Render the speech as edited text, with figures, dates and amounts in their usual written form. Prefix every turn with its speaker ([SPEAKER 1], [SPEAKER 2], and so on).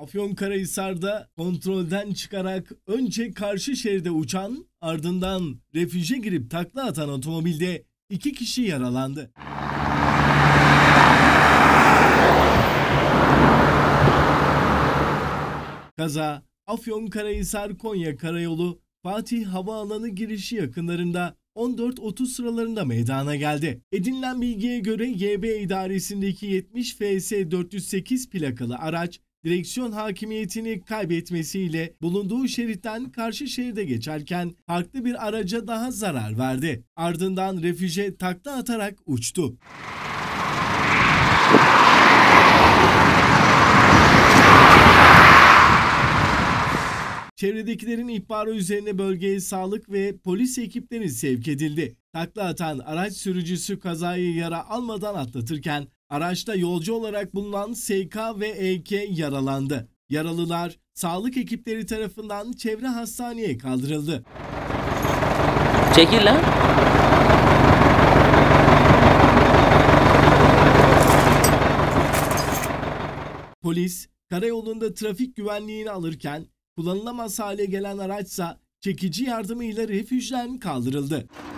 [SPEAKER 1] Afyonkarahisar'da kontrolden çıkarak önce karşı şeride uçan, ardından refüje girip takla atan otomobilde 2 kişi yaralandı. Kaza Afyonkarahisar-Konya Karayolu Fatih Havaalanı girişi yakınlarında 14.30 sıralarında meydana geldi. Edinilen bilgiye göre YB idaresindeki 70 FS 408 plakalı araç direksiyon hakimiyetini kaybetmesiyle bulunduğu şeritten karşı şeride geçerken farklı bir araca daha zarar verdi. Ardından refüje takla atarak uçtu. Çevredekilerin ihbarı üzerine bölgeye sağlık ve polis ekipleri sevk edildi. Takla atan araç sürücüsü kazayı yara almadan atlatırken araçta yolcu olarak bulunan SK ve EK yaralandı. Yaralılar sağlık ekipleri tarafından çevre hastaneye kaldırıldı.
[SPEAKER 2] Çekil lan.
[SPEAKER 1] Polis karayolunda trafik güvenliğini alırken kullanılamaz hale gelen araçsa çekici yardımıyla refüjden kaldırıldı.